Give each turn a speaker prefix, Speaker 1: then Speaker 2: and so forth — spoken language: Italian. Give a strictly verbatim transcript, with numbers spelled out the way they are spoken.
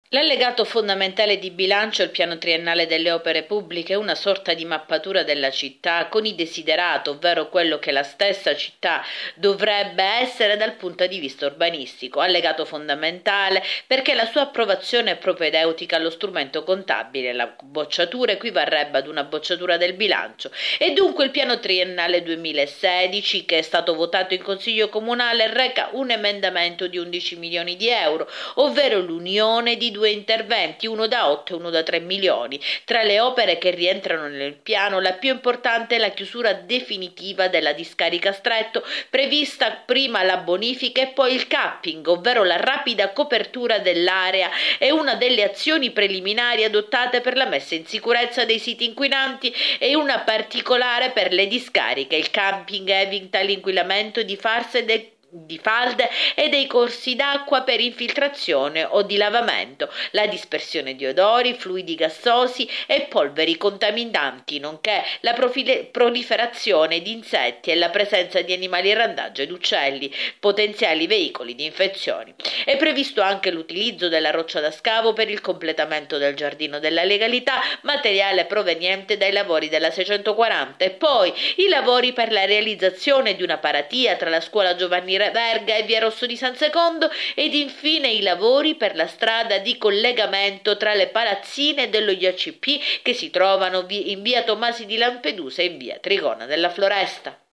Speaker 1: L'allegato fondamentale di bilancio è il piano triennale delle opere pubbliche, una sorta di mappatura della città con i desiderati, ovvero quello che la stessa città dovrebbe essere dal punto di vista urbanistico. Allegato fondamentale perché la sua approvazione è propedeutica allo strumento contabile, la bocciatura equivarrebbe ad una bocciatura del bilancio e dunque il piano triennale duemilasedici, che è stato votato in Consiglio Comunale, reca un emendamento di undici milioni di euro, ovvero l'unione di due interventi, uno da otto e uno da tre milioni. Tra le opere che rientrano nel piano, la più importante è la chiusura definitiva della discarica Stretto, prevista prima la bonifica e poi il capping, ovvero la rapida copertura dell'area, è una delle azioni preliminari adottate per la messa in sicurezza dei siti inquinanti e una particolare per le discariche. Il camping evita l'inquinamento di farse de- di falde e dei corsi d'acqua per infiltrazione o di lavamento, la dispersione di odori, fluidi gassosi e polveri contaminanti, nonché la profile- proliferazione di insetti e la presenza di animali randaggi ed uccelli, potenziali veicoli di infezioni. È previsto anche l'utilizzo della roccia da scavo per il completamento del giardino della legalità, materiale proveniente dai lavori della seicentoquaranta, e poi i lavori per la realizzazione di una paratia tra la scuola Giovanni Verga e via Rosso di San Secondo ed infine i lavori per la strada di collegamento tra le palazzine dello I A C P che si trovano in via Tomasi di Lampedusa e in via Trigona della Floresta.